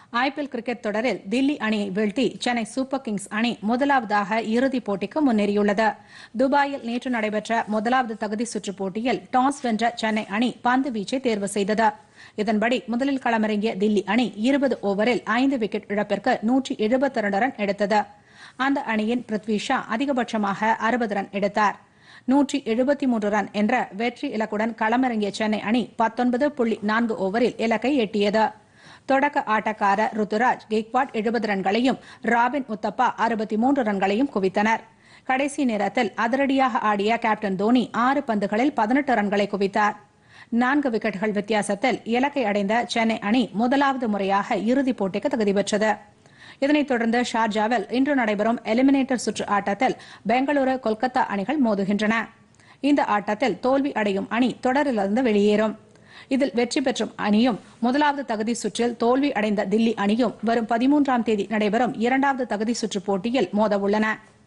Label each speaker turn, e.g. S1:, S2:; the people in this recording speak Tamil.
S1: ஐபிஎல் கிரிக்கெட் தொடரில் தில்லி அணியை வீழ்த்தி சென்னை சூப்பர் கிங்ஸ் அணி முதலாவதாக இறுதிப் போட்டிக்கு முன்னேறியுள்ளது. துபாயில் நேற்று நடைபெற்ற முதலாவது தகுதி சுற்றுப் போட்டியில் டாஸ் வென்ற சென்னை அணி பந்து வீச்சை தேர்வு செய்தது. இதன்படி முதலில் களமிறங்கிய தில்லி அணி 20 ஓவரில் 5 விக்கெட் இழப்பிற்கு 172 ரன் எடுத்தது. அந்த அணியின் பிருத்வி ஷா அதிகபட்சமாக 60 ரன் எடுத்தார். 173 ரன் என்ற வெற்றி இலக்குடன் களமிறங்கிய சென்னை அணி 19.4 ஓவரில் இலக்கை எட்டியது. தொடக்க ஆட்டக்காரர் ருத்துராஜ் கெய்க்வாட் 70 ரன்களையும் ராபின் உத்தப்பா 63 ரன்களையும் குவித்தனர். கடைசி நேரத்தில் அதிரடியாக ஆடிய கேப்டன் தோனி 6 பந்துகளில் 18 ரன்களை குவித்தார். 4 விக்கெட்டுகள் வித்தியாசத்தில் இலக்கை அடைந்த சென்னை அணி முதலாவது முறையாக இறுதிப் போட்டிக்கு தகுதி பெற்றது. இதனைத் தொடர்ந்து ஷார்ஜாவில் இன்று நடைபெறும் எலிமினேட்டர் சுற்று ஆட்டத்தில் பெங்களூரு கொல்கத்தா அணிகள் மோதுகின்றன. இந்த ஆட்டத்தில் தோல்வி அடையும் அணி தொடரிலிருந்து வெளியேறும். இதில் வெற்றி பெற்றும் அணியும் முதலாவது தகுதி சுற்றில் தோல்வி அடைந்த தில்லி அணியும் வரும் 13ஆம் தேதி நடைபெறும் 2வது தகுதி சுற்று போட்டியில் மோதவுள்ளன.